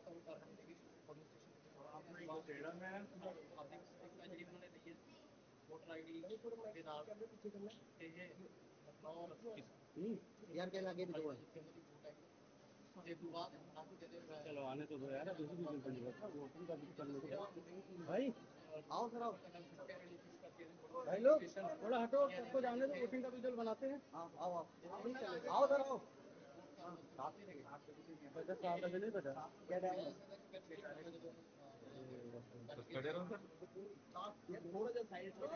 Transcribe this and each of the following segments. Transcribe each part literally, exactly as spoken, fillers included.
यार क्या लगे भी दो है। चलो आने तो दो यार, भाई आओ सर आओ भाई लोग थोड़ा हटो, सबको जाने दो, वोटिंग का विजुअल बनाते हैं। आओ आओ आओ आओ सर आओ। बचा सात बजे नहीं बचा क्या टाइम है? खड़े रहो सर। थोड़ा सा साइड से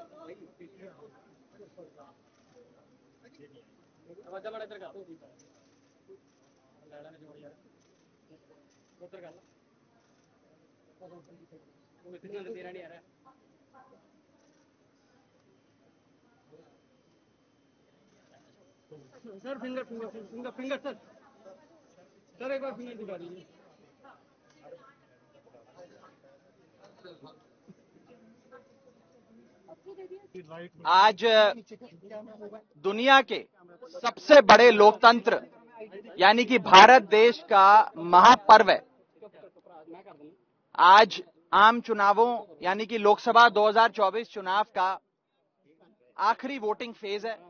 बचा बड़ा इधर का लड़ा ने जोड़ यार उधर का वो इतना तेरा नहीं आ रहा है। Sir finger finger finger finger sir sir एक बार फिंगर दिखा दीजिए। आज दुनिया के सबसे बड़े लोकतंत्र यानी कि भारत देश का महापर्व है। आज आम चुनावों यानी कि लोकसभा दो हज़ार चौबीस चुनाव का आखिरी वोटिंग फेज है।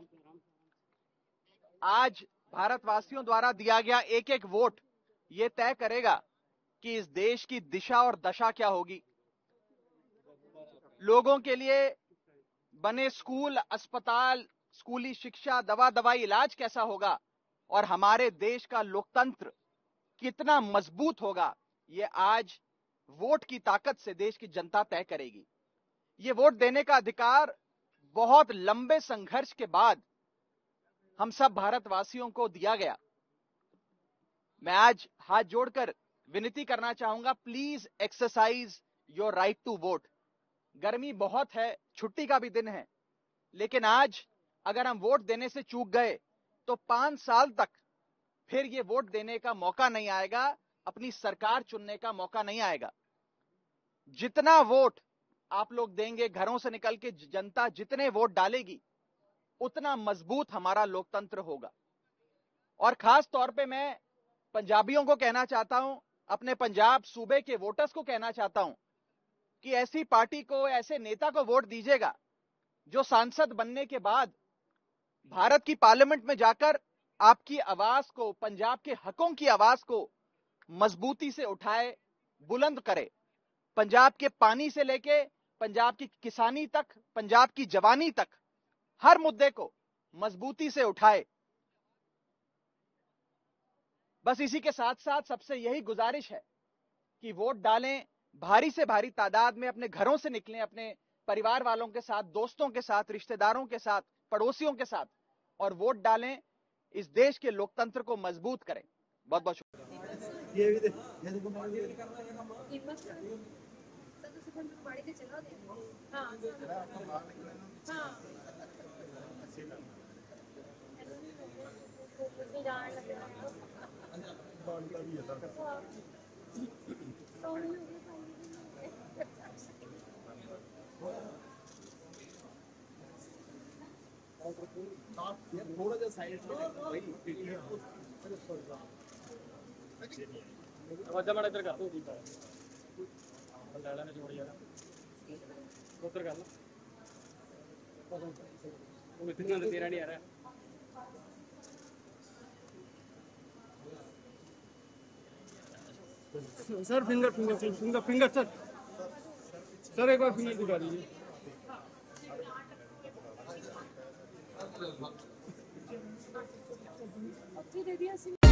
आज भारतवासियों द्वारा दिया गया एक एक वोट ये तय करेगा कि इस देश की दिशा और दशा क्या होगी। लोगों के लिए बने स्कूल, अस्पताल, स्कूली शिक्षा, दवा दवाई, इलाज कैसा होगा और हमारे देश का लोकतंत्र कितना मजबूत होगा, ये आज वोट की ताकत से देश की जनता तय करेगी। ये वोट देने का अधिकार बहुत लंबे संघर्ष के बाद हम सब भारतवासियों को दिया गया। मैं आज हाथ जोड़कर विनती करना चाहूंगा, please exercise your right to vote. गर्मी बहुत है, छुट्टी का भी दिन है, लेकिन आज अगर हम वोट देने से चूक गए तो पांच साल तक फिर ये वोट देने का मौका नहीं आएगा, अपनी सरकार चुनने का मौका नहीं आएगा। जितना वोट आप लोग देंगे, घरों से निकल के जनता जितने वोट डालेगी, उतना मजबूत हमारा लोकतंत्र होगा। और खास तौर पे मैं पंजाबियों को कहना चाहता हूं, अपने पंजाब सूबे के वोटर्स को कहना चाहता हूं कि ऐसी पार्टी को, ऐसे नेता को वोट दीजिएगा जो सांसद बनने के बाद भारत की पार्लियामेंट में जाकर आपकी आवाज को, पंजाब के हकों की आवाज को मजबूती से उठाए, बुलंद करे। पंजाब के पानी से लेके पंजाब की किसानी तक, पंजाब की जवानी तक, हर मुद्दे को मजबूती से उठाए। बस इसी के साथ साथ सबसे यही गुजारिश है कि वोट डालें, भारी से भारी तादाद में अपने घरों से निकलें, अपने परिवार वालों के साथ, दोस्तों के साथ, रिश्तेदारों के साथ, पड़ोसियों के साथ, और वोट डालें, इस देश के लोकतंत्र को मजबूत करें। बहुत बहुत थोड़ा सा साइड से बचा बड़ा इधर का लड़ा ने जोड़ यार उधर का वो इतना तेरा नहीं आ रहा है। Sir finger finger finger finger sir sir एक बार फिंगर दिखा दीजिए।